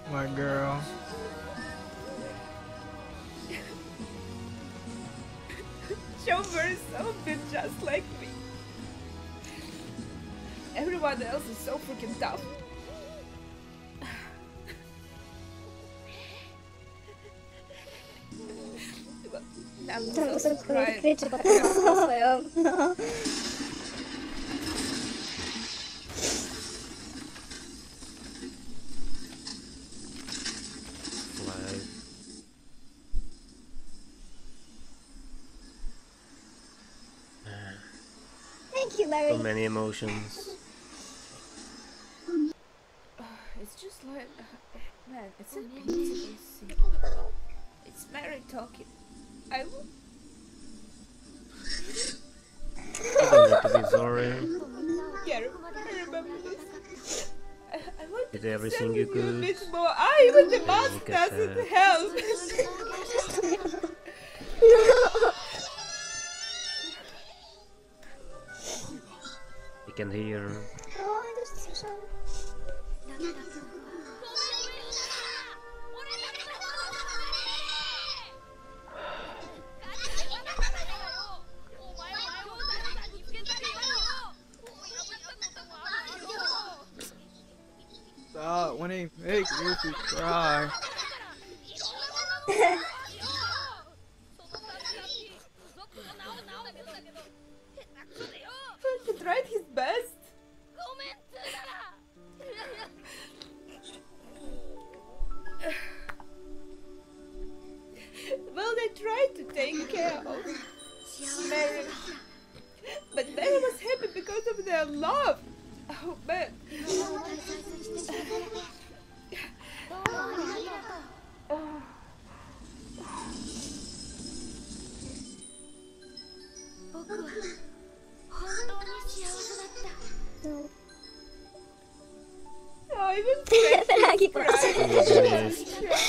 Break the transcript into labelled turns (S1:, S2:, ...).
S1: My girl.
S2: Chauffeur is so bit just like me. Everyone else is so freaking tough. I'm so surprised.
S3: Thank you, Larry.
S4: So many emotions.
S2: It's just like, man, it's impossible to see. It's Mary talking. I will.
S4: You don't need to be sorry.
S2: Yeah, I remember this. I want
S4: Did
S2: to
S4: everything
S2: tell
S4: you
S2: a
S4: could.
S2: bit more. Even the mask
S4: look at
S2: doesn't
S4: that.
S2: help.
S4: You can hear.
S3: Oh, this is so...
S1: Stop when they make Luffy cry.
S2: He tried his best. Well, they tried to take care of Mary. But Mary was happy because of their love. Oh man. Oh, even
S3: Lagi
S4: Oh my goodness.